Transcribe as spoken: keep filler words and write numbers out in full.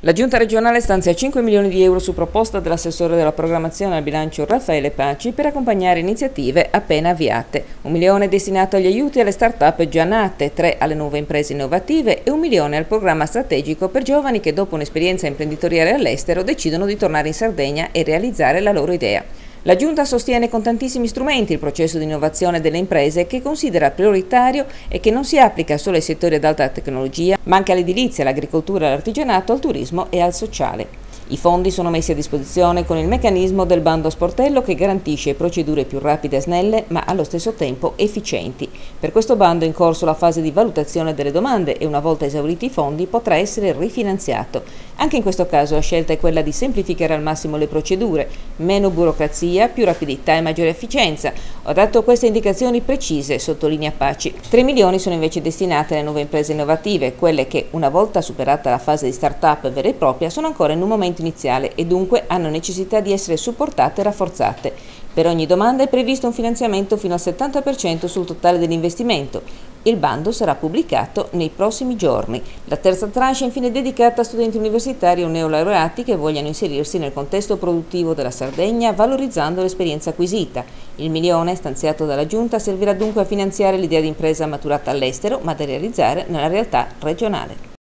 La Giunta regionale stanzia cinque milioni di euro su proposta dell'assessore della programmazione al bilancio Raffaele Paci per accompagnare iniziative appena avviate. Un milione è destinato agli aiuti alle start-up già nate, tre alle nuove imprese innovative e un milione al programma strategico per giovani che dopo un'esperienza imprenditoriale all'estero decidono di tornare in Sardegna e realizzare la loro idea. La Giunta sostiene con tantissimi strumenti il processo di innovazione delle imprese che considera prioritario e che non si applica solo ai settori ad alta tecnologia, ma anche all'edilizia, all'agricoltura, all'artigianato, al turismo e al sociale. I fondi sono messi a disposizione con il meccanismo del bando a sportello che garantisce procedure più rapide e snelle, ma allo stesso tempo efficienti. Per questo bando è in corso la fase di valutazione delle domande e una volta esauriti i fondi potrà essere rifinanziato. Anche in questo caso la scelta è quella di semplificare al massimo le procedure, meno burocrazia, più rapidità e maggiore efficienza. Ho dato queste indicazioni precise, sottolinea Paci. tre milioni sono invece destinate alle nuove imprese innovative, quelle che, una volta superata la fase di start-up vera e propria, sono ancora in un momento iniziale e dunque hanno necessità di essere supportate e rafforzate. Per ogni domanda è previsto un finanziamento fino al settanta per cento sul totale dell'investimento. Il bando sarà pubblicato nei prossimi giorni. La terza tranche è infine dedicata a studenti universitari o neolaureati che vogliano inserirsi nel contesto produttivo della Sardegna valorizzando l'esperienza acquisita. Il milione stanziato dalla Giunta servirà dunque a finanziare l'idea di impresa maturata all'estero ma da realizzare nella realtà regionale.